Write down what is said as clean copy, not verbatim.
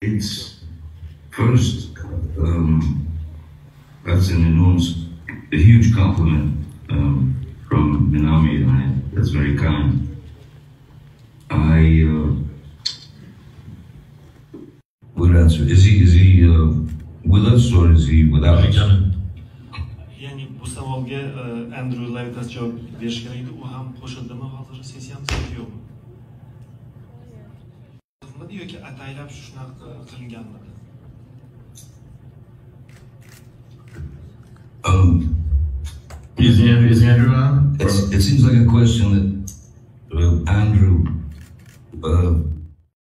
It's first, that's a huge compliment from Minami, and that's very kind. I will answer. Is he with us or is he without us? Yani bu savolga Andrew Levitas javob berish kerak edi. U ham qo'shildimi hozir sessiyamiz yo'qmi? Yoki ataylab shunaqa qilinganmi? Is Andrew on? It seems like a question that